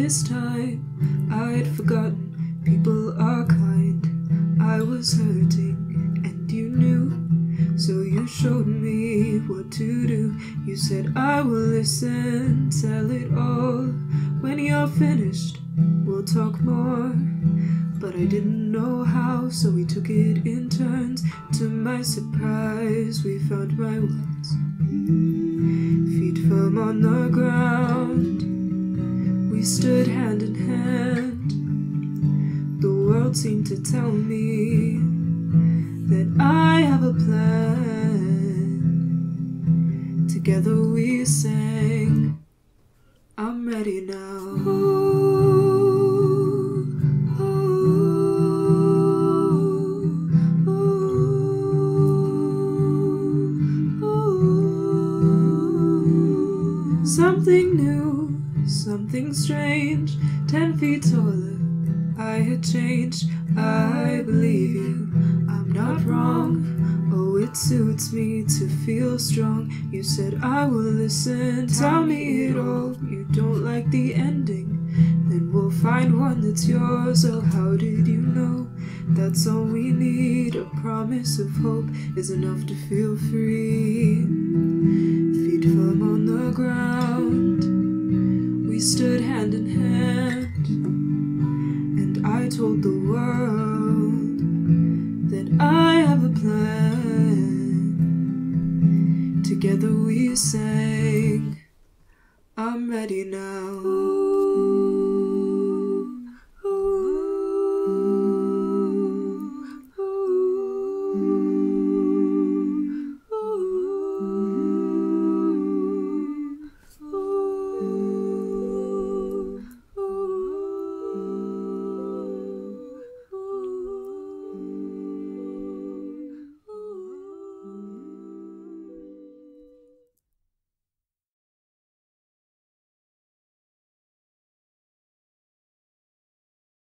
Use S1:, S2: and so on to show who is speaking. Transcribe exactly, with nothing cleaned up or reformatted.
S1: this time I'd forgotten people are kind. I was hurting and you knew, so you showed me what to do. You said I will listen, tell it all. When you're finished, we'll talk more. But I didn't know how, so we took it in turns. To my surprise, we found my words. Feet firm on the ground, we stood hand in hand. The world seemed to tell me that I have a plan. Together we sang, I'm ready now. Ooh, ooh, ooh, ooh. Something new, something strange, ten feet taller, I had changed. I believe you, I'm not wrong. Oh, it suits me to feel strong. You said I will listen, tell me it all. You don't like the ending, then we'll find one that's yours. Oh, how did you know? That's all we need. A promise of hope is enough to feel free. Feet firm on the ground, we stood hand in hand, and I told the world that I have a plan. Together we sang.